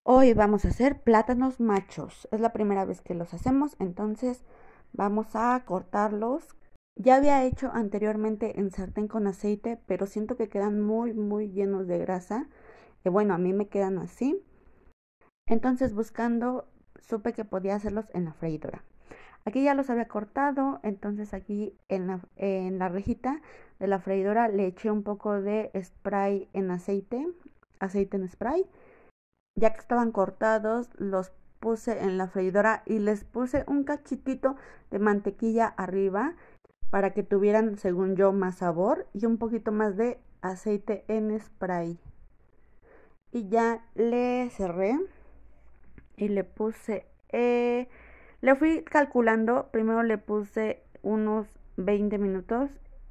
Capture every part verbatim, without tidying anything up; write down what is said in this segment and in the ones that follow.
Hoy vamos a hacer plátanos machos. Es la primera vez que los hacemos, entonces vamos a cortarlos. Ya había hecho anteriormente en sartén con aceite, pero siento que quedan muy muy llenos de grasa. Y bueno, a mí me quedan así. Entonces buscando supe que podía hacerlos en la freidora. Aquí ya los había cortado, entonces aquí en la, en la rejita de la freidora le eché un poco de spray en aceite, aceite en spray. Ya que estaban cortados, los puse en la freidora y les puse un cachitito de mantequilla arriba para que tuvieran, según yo, más sabor y un poquito más de aceite en spray. Y ya le cerré y le puse, eh, le fui calculando, primero le puse unos veinte minutos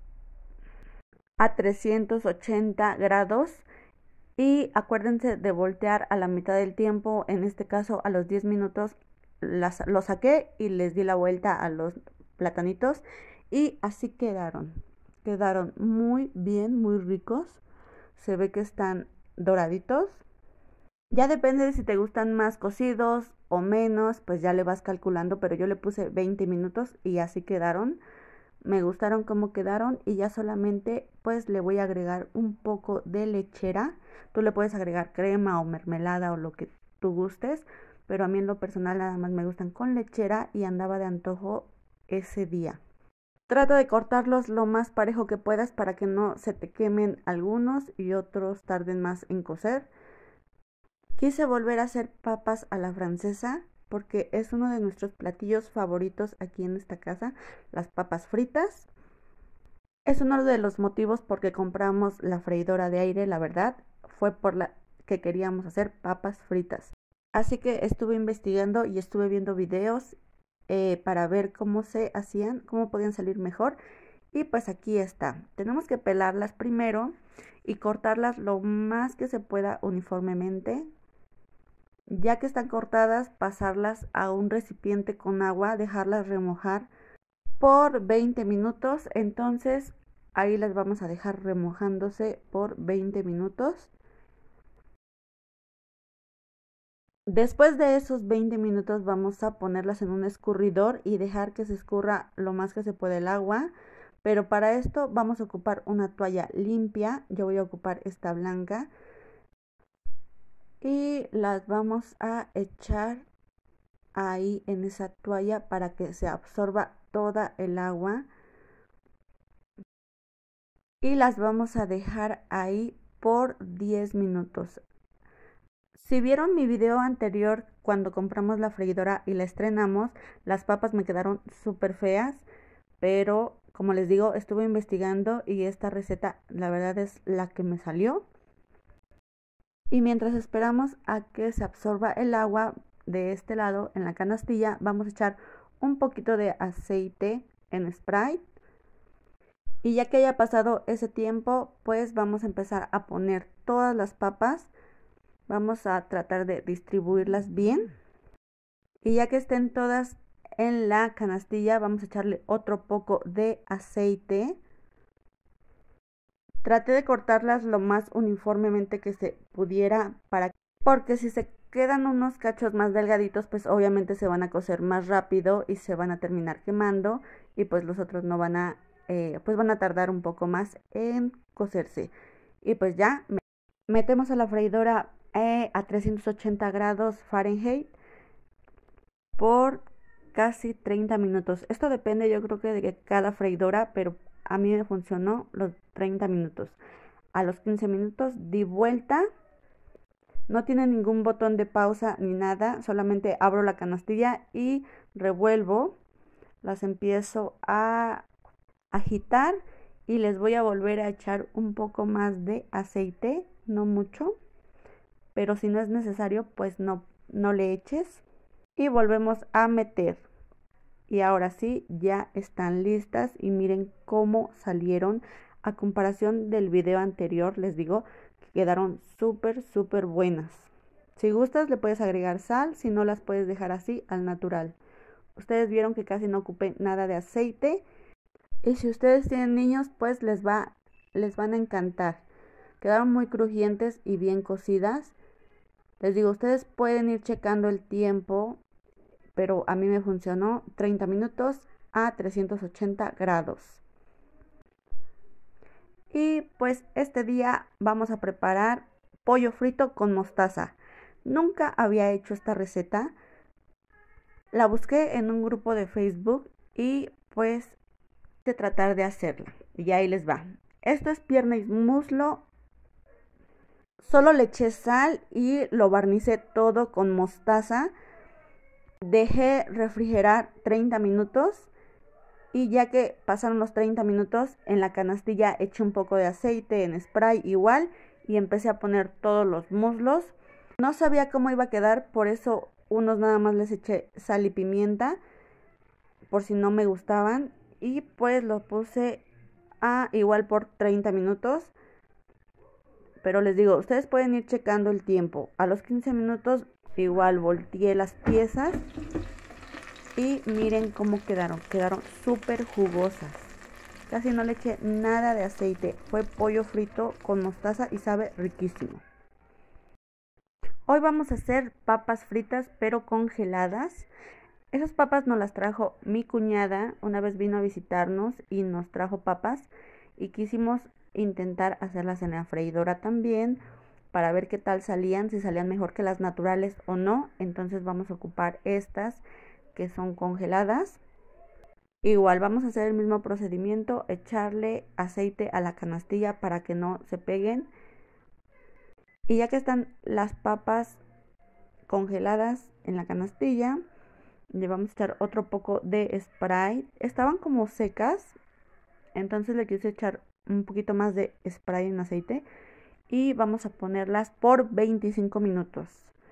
a trescientos ochenta grados. Y acuérdense de voltear a la mitad del tiempo, en este caso a los diez minutos las, lo saqué y les di la vuelta a los platanitos y así quedaron. Quedaron muy bien, muy ricos. Se ve que están doraditos. Ya depende de si te gustan más cocidos o menos, pues ya le vas calculando, pero yo le puse veinte minutos y así quedaron. Me gustaron cómo quedaron y ya solamente pues le voy a agregar un poco de lechera. Tú le puedes agregar crema o mermelada o lo que tú gustes, pero a mí en lo personal nada más me gustan con lechera y andaba de antojo ese día. Trata de cortarlos lo más parejo que puedas para que no se te quemen algunos y otros tarden más en cocer. Quise volver a hacer papas a la francesa porque es uno de nuestros platillos favoritos aquí en esta casa, las papas fritas. Es uno de los motivos por que compramos la freidora de aire, la verdad, fue por la que queríamos hacer papas fritas. Así que estuve investigando y estuve viendo videos eh, para ver cómo se hacían, cómo podían salir mejor. Y pues aquí está. Tenemos que pelarlas primero y cortarlas lo más que se pueda uniformemente. Ya que están cortadas, pasarlas a un recipiente con agua, dejarlas remojar por veinte minutos. Entonces ahí las vamos a dejar remojándose por veinte minutos. Después de esos veinte minutos vamos a ponerlas en un escurridor y dejar que se escurra lo más que se puede el agua. Pero para esto vamos a ocupar una toalla limpia. Yo voy a ocupar esta blanca. Y las vamos a echar ahí en esa toalla para que se absorba toda el agua. Y las vamos a dejar ahí por diez minutos. Si vieron mi video anterior cuando compramos la freidora y la estrenamos, las papas me quedaron súper feas, pero como les digo, estuve investigando y esta receta la verdad es la que me salió. Y mientras esperamos a que se absorba el agua de este lado en la canastilla, vamos a echar un poquito de aceite en spray. Y ya que haya pasado ese tiempo, pues vamos a empezar a poner todas las papas. Vamos a tratar de distribuirlas bien. Y ya que estén todas en la canastilla, vamos a echarle otro poco de aceite. Traté de cortarlas lo más uniformemente que se pudiera, para porque si se quedan unos cachos más delgaditos, pues obviamente se van a cocer más rápido y se van a terminar quemando y pues los otros no van a, eh, pues van a tardar un poco más en cocerse. Y pues ya metemos a la freidora eh, a trescientos ochenta grados Fahrenheit por casi treinta minutos. Esto depende, yo creo que de cada freidora, pero a mí me funcionó los treinta minutos. A los quince minutos di vuelta. No tiene ningún botón de pausa ni nada, solamente abro la canastilla y revuelvo. Las empiezo a agitar y les voy a volver a echar un poco más de aceite, no mucho, pero si no es necesario, pues no, no le eches. Y volvemos a meter. Y ahora sí, ya están listas y miren cómo salieron. A comparación del video anterior, les digo que quedaron súper, súper buenas. Si gustas le puedes agregar sal, si no las puedes dejar así al natural. Ustedes vieron que casi no ocupé nada de aceite. Y si ustedes tienen niños, pues les, va, les van a encantar. Quedaron muy crujientes y bien cocidas. Les digo, ustedes pueden ir checando el tiempo, pero a mí me funcionó treinta minutos a trescientos ochenta grados. Y pues este día vamos a preparar pollo frito con mostaza. Nunca había hecho esta receta. La busqué en un grupo de Facebook y pues de tratar de hacerla. Y ahí les va. Esto es pierna y muslo. Solo le eché sal y lo barnicé todo con mostaza. Dejé refrigerar treinta minutos. Y ya que pasaron los treinta minutos, en la canastilla eché un poco de aceite en spray igual y empecé a poner todos los muslos. No sabía cómo iba a quedar, por eso unos nada más les eché sal y pimienta, por si no me gustaban. Y pues los puse a igual por treinta minutos. Pero les digo, ustedes pueden ir checando el tiempo. A los quince minutos igual volteé las piezas. Y miren cómo quedaron, quedaron súper jugosas. Casi no le eché nada de aceite, fue pollo frito con mostaza y sabe riquísimo. Hoy vamos a hacer papas fritas pero congeladas. Esas papas nos las trajo mi cuñada, una vez vino a visitarnos y nos trajo papas. Y quisimos intentar hacerlas en la freidora también para ver qué tal salían, si salían mejor que las naturales o no. Entonces vamos a ocupar estas que son congeladas. Igual vamos a hacer el mismo procedimiento, echarle aceite a la canastilla para que no se peguen. Y ya que están las papas congeladas en la canastilla, le vamos a echar otro poco de spray. Estaban como secas, entonces le quise echar un poquito más de spray en aceite y vamos a ponerlas por veinticinco minutos.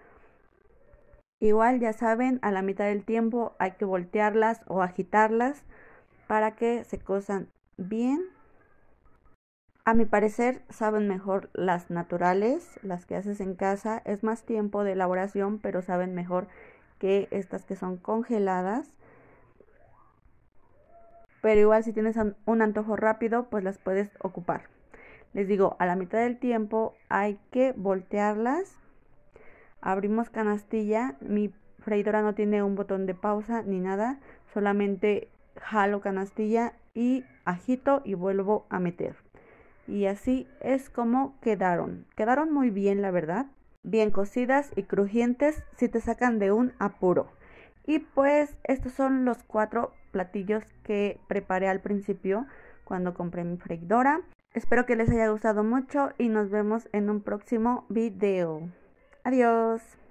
Igual ya saben, a la mitad del tiempo hay que voltearlas o agitarlas para que se cosan bien. A mi parecer saben mejor las naturales, las que haces en casa. Es más tiempo de elaboración, pero saben mejor que estas que son congeladas. Pero igual si tienes un antojo rápido, pues las puedes ocupar. Les digo, a la mitad del tiempo hay que voltearlas. Abrimos canastilla, mi freidora no tiene un botón de pausa ni nada, solamente jalo canastilla y agito y vuelvo a meter. Y así es como quedaron. Quedaron muy bien, la verdad. Bien cocidas y crujientes si te sacan de un apuro. Y pues estos son los cuatro platillos que preparé al principio cuando compré mi freidora. Espero que les haya gustado mucho y nos vemos en un próximo video. Adiós.